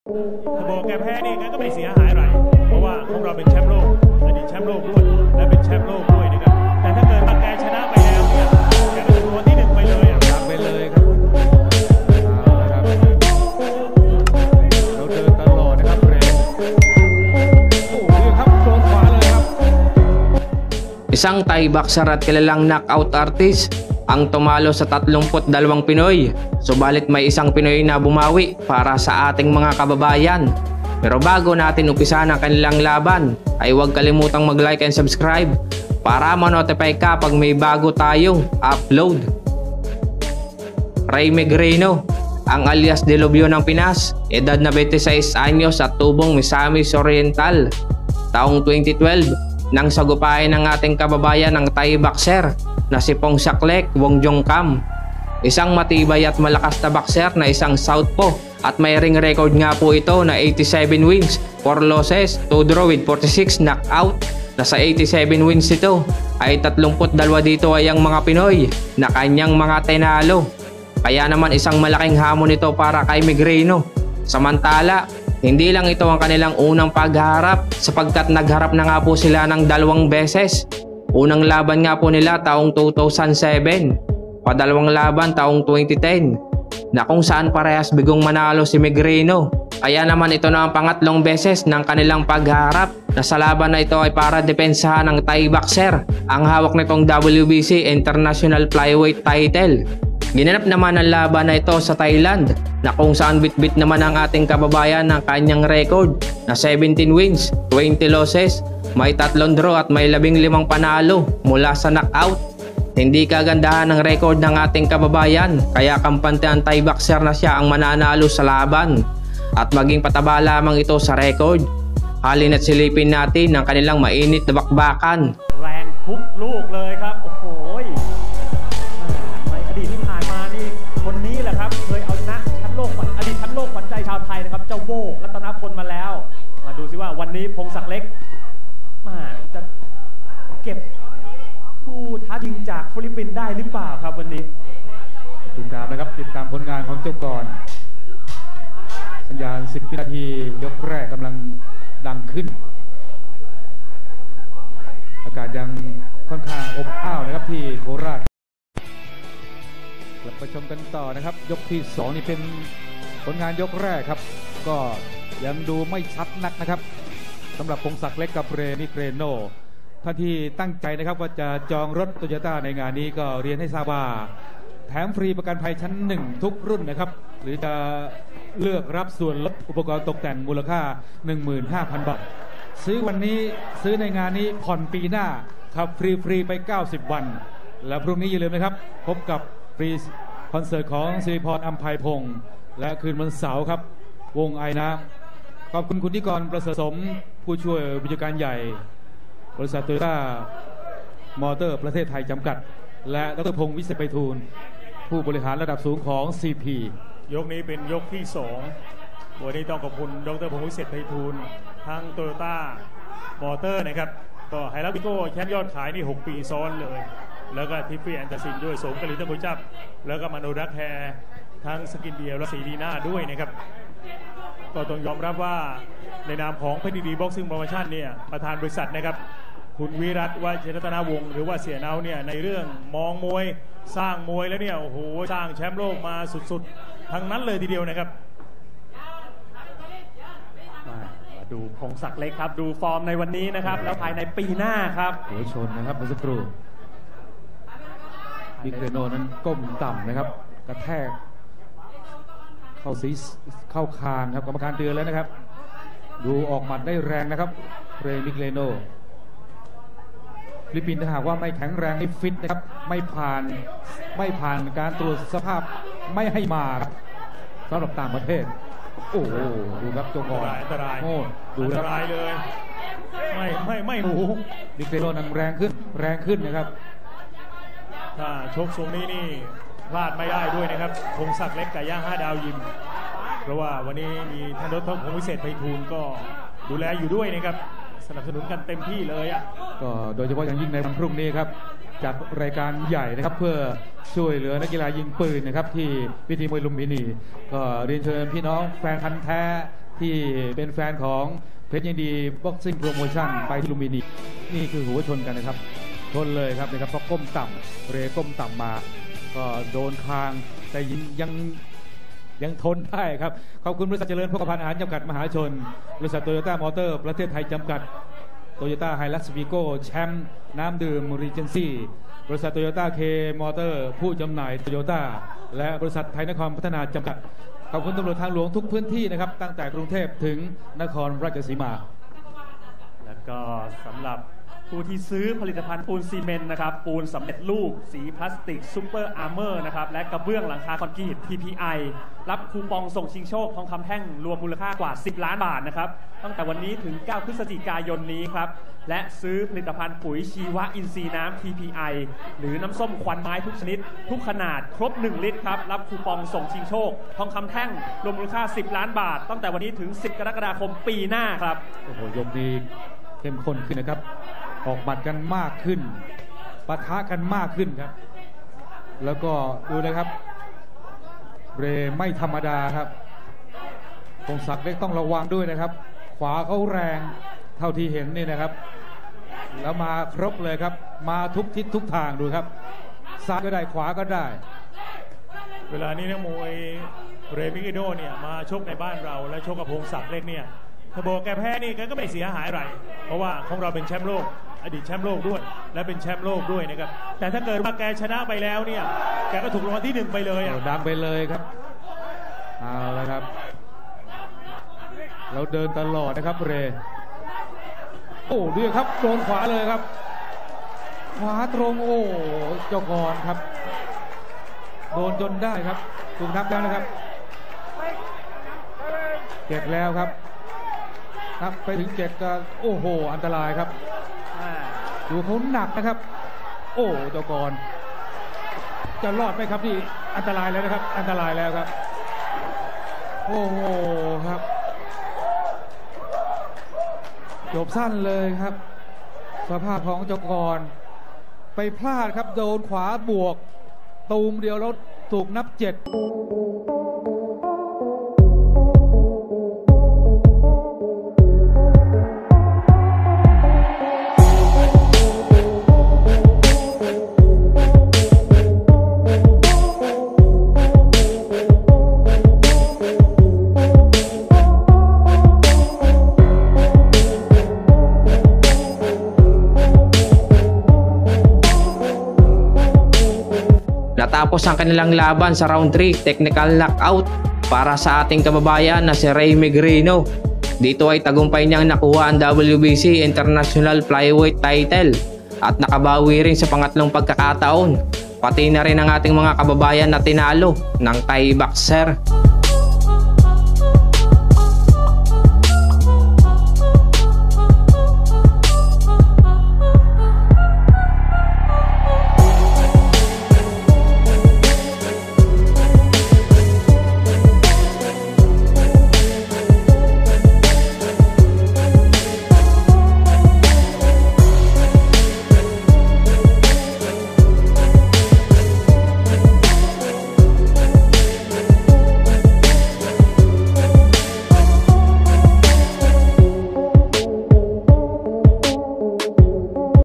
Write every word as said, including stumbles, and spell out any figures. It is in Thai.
ถ้าบอกแกแพ้นี่งั้นก็ไม่เสียหายอะไรเพราะว่าของเราเป็นแชมป์โลกอดีตแชมป์โลกด้วยและเป็นแชมป์โลกด้วยนะครับแต่ถ้าเกิดว่าแกชนะไปแล้วเนี่ยแกก็จะตัวที่หนึ่งไปเลยอ่ะไปเลยครับเอาละครับเราเดินตลอดนะครับเรนโอ้ยครับโดนขวาเลยครับ Isang Thai boxer at kilalang knockout artist ang tumalo sa tatlumput dalawang Pinoy, subalit may isang Pinoy na bumawi para sa ating mga kababayan. Pero bago natin umpisa ang kanilang laban ay huwag kalimutang mag-like and subscribe para ma-notify ka pag may bago tayong upload. Ray Megrino, ang alias Delobio ng Pinas, edad na twenty-six anyos at tubong Misamis Oriental. Taong twenty twelve, nang sagupain ng ating kababayan ng Thai boxer na si Phongsaklek Wongjongkam. Isang matibay at malakas na boxer na isang southpaw at may ring record nga po ito na eighty-seven wins, four losses, two draw with forty-six knockout. Nasa eighty-seven wins ito ay thirty-two dito ay ang mga Pinoy na kanyang mga tinalo. Kaya naman isang malaking hamon ito para kay Megrino. Samantala, hindi lang ito ang kanilang unang pagharap sapagkat nagharap na nga po sila ng dalawang beses. Unang laban nga po nila taong two thousand seven, padalawang laban taong twenty ten, na kung saan parehas bigong manalo si Megrino. Kaya naman ito na ang pangatlong beses ng kanilang pagharap na sa laban na ito ay para depensahan ng Thai boxer ang hawak nitong W B C International Flyweight title. Ginanap naman ang laban na ito sa Thailand na kung saan bit-bit naman ang ating kababayan ng kanyang record na seventeen wins, twenty losses, may tatlong draw at may labing limang panalo mula sa knockout. Hindi kagandahan ng record ng ating kababayan kaya kampante ang Thai boxer na siya ang mananalo sa laban at maging pataba lamang ito sa record. Halina't silipin natin ang kanilang mainit na bakbakan. แรงทุกลูกเลยครับโอ้โหในอดีตที่ผ่านมานี่คนนี้แหละครับเคยเอาชนะแชมป์โลกอดีตแชมป์โลกขวัญใจชาวไทยนะครับเจ้าโบ้รัตนพลมาแล้วมาดูซิว่าวันนี้พงศักดิ์เล็กมาจะเก็บผู้ท้าชิงจากฟิลิปปินส์ได้หรือเปล่าครับวันนี้ติดตามนะครับติดตามผลงานของเจ้าก่อนสัญญาณสิบวินาทียกแรกกำลังดังขึ้นอากาศยังค่อนข้างอบอ้าวนะครับที่โคราชกลับไปชมกันต่อนะครับยกที่สองนี่เป็นผลงานยกแรกครับก็ยังดูไม่ชัดนักนะครับสำหรับพงศักดิ์เล็กกับเรนิเกรโนท่านที่ตั้งใจนะครับว่าจะจองรถโตโยต้าในงานนี้ก็เรียนให้ทราบว่าแถมฟรีประกันภัยชั้นหนึ่งทุกรุ่นนะครับหรือจะเลือกรับส่วนลดอุปกรณ์ตกแต่งมูลค่า หนึ่งหมื่นห้าพัน บาทซื้อวันนี้ซื้อในงานนี้ผ่อนปีหน้าขับฟรีๆไปเก้าสิบวันและพรุ่งนี้อย่าลืมนะครับพบกับฟรีคอนเสิร์ตของสิริพรอัมไพพงษ์และคืนวันเสาร์ครับวงไอนะขอบคุณคุณนิกรประเสริฐสมผู้ช่วยผู้จัดการใหญ่บริษัทโตโยต้ามอเตอร์ประเทศไทยจำกัดและดร.พงษ์วิเศษไพฑูรย์ผู้บริหารระดับสูงของ ซี พียกนี้เป็นยกที่สองวันนี้ต้องขอบคุณดร.พงษ์วิเศษไพฑูรย์ทั้งโตโยต้ามอเตอร์นะครับก็ไฮรักบิโก้แชมป์ยอดขายนี่หกปีซ้อนเลยแล้วก็ทิฟฟี่แอนเดอร์สันด้วยสมกลิตบุญจับแล้วก็มาโนรักแฮทั้งสกินเดียและสีดีน่าด้วยนะครับก็ต้องยอมรับว่าในนามของเพชรดีบ็อกซิ่งโปรโมชั่นเนี่ยประธานบริษัทนะครับคุณวิรัตวชิรรัตนวงศ์หรือว่าเสียเนาเนี่ยในเรื่องมองมวยสร้างมวยแล้วเนี่ยโอ้โหสร้างแชมป์โลกมาสุดๆทั้งนั้นเลยทีเดียวนะครับมาดูพงศักดิ์เล็กครับดูฟอร์มในวันนี้นะครับแล้วภายในปีหน้าครับหัวชนนะครับเมื่อสักครู่บิ๊กเรโนนั้นก้มต่ำนะครับกระแทกเข้าศีรษะเข้าคางครับกรรมการเตือนแล้วนะครับดูออกหมัดได้แรงนะครับเรนิเกรโนฟิลิปปินส์ถ้าหากว่าไม่แข็งแรงไม่ฟิตนะครับไม่ผ่านไม่ผ่านการตรวจสภาพไม่ให้มาสำหรับต่างประเทศโอ้โหดูครับโจกอนอันตรายโอ้ดูอันตรายเลยไม่ไม่ไม่หนูดิเกรโนนั้นแรงขึ้นแรงขึ้นนะครับถ้าชกทรงนี้นี่พลาดไม่ได้ด้วยนะครับพงศักดิ์เล็กไก่ย่างห้าดาวยิมเพราะว่าวันนี้มีท่านดร.พงษ์วิเศษไพฑูรย์ก็ดูแลอยู่ด้วยนะครับสนับสนุนกันเต็มที่เลยอ่ะก็โดยเฉพาะอย่างยิ่งในวันพรุ่งนี้ครับจัดรายการใหญ่นะครับเพื่อช่วยเหลือนักกีฬายิงปืนนะครับที่พิธีมวยลุมพินีก็เรียนเชิญพี่น้องแฟนพันธุ์แท้ที่เป็นแฟนของเพชรยินดีบ็อกซิ่งโปรโมชั่นไปที่ลุมพินีนี่คือหัวชนกันนะครับชนเลยครับนะครับเพราะก้มต่ำเรก้มต่ำมาก็โดนคางแต่ยังยังยังทนได้ครับขอบคุณบริษัทเจริญพกพาอาหารจำกัดมหาชนบริษัทโตโยต้ามอเตอร์ประเทศไทยจำกัดโตโยต้าไฮลักซ์วีโก้แชมป์น้ำดื่มรีเจนซี่บริษัทโตโยต้าเคมอเตอร์ผู้จำหน่ายโตโยต้าและบริษัทไทยนครพัฒนาจำกัดขอบคุณตำรวจทางหลวงทุกพื้นที่นะครับตั้งแต่กรุงเทพถึงนครราชสีมาแล้วก็สำหรับผู้ที่ซื้อผลิตภัณฑ์ปูนซีเมนต์นะครับปูนสำเร็จรูปสีพลาสติกซูเปอร์อาร์เมอร์นะครับและกระเบื้องหลังคาคอนกรีต ที พี ไอ รับคูปองส่งชิงโชคทองคำแท่งรวมมูลค่ากว่าสิบล้านบาทนะครับตั้งแต่วันนี้ถึงเก้าพฤศจิกายนนี้ครับและซื้อผลิตภัณฑ์ปุ๋ยชีวะอินทรีย์น้ำ ที พี ไอ หรือน้ำส้มควันไม้ทุกชนิดทุกขนาดครบหนึ่งลิตรครับรับคูปองส่งชิงโชคทองคำแท่งรวมมูลค่าสิบล้านบาทตั้งแต่วันนี้ถึงสิบกรกฎาคมปีหน้าครับโอ้โหยกดีเข้มข้นขึ้นนะครับออกหมัดกันมากขึ้นปะทะกันมากขึ้นครับแล้วก็ดูนะครับเรไม่ธรรมดาครับพงศักดิ์เล็กต้องระวังด้วยนะครับขวาเขาแรงเท่าที่เห็นนี่นะครับแล้วมาครบเลยครับมาทุกทิศทุกทางดูครับซ้ายก็ได้ขวาก็ได้เวลานี้นักมวยเรมิกิโดเนี่ยมาชกในบ้านเราและชกกับพงศักดิ์เล็กเนี่ยถ้าบอกแกแพ้นี่ก็ไม่เสียหายอะไรเพราะว่าของเราเป็นแชมป์โลกอดีตแชมป์โลกด้วยและเป็นแชมป์โลกด้วยนะครับแต่ถ้าเกิดว่าแกชนะไปแล้วเนี่ยแกก็ถูกรางวัลที่หนึ่งไปเลยอ่ะดังไปเลยครับเอาละครับเราเดินตลอดนะครับเรโอ้ดูครับโดนขวาเลยครับขวาตรงโอ้เจ้ากรครับโดนจนได้ครับถูกนับแล้วนะครับเก็บแล้วครับนับไปถึงเจ็ดก็โอ้โหอันตรายครับดูเขาหนักนะครับโอ้เจ้ากรจะรอดไหมครับที่อันตรายแล้วนะครับอันตรายแล้วครับโอ้โหครับจบสั้นเลยครับสภาพของเจ้ากรไปพลาดครับโดนขวาบวกตูมเดียวแล้วถูกนับเจ็ด Natapos ang kanilang laban sa round three, technical knockout para sa ating kababayan na si Ray Megrino. Dito ay tagumpay niyang nakuha ang W B C International Flyweight title at nakabawi rin sa pangatlong pagkakataon. Pati na rin ang ating mga kababayan na tinalo ng Thai boxer.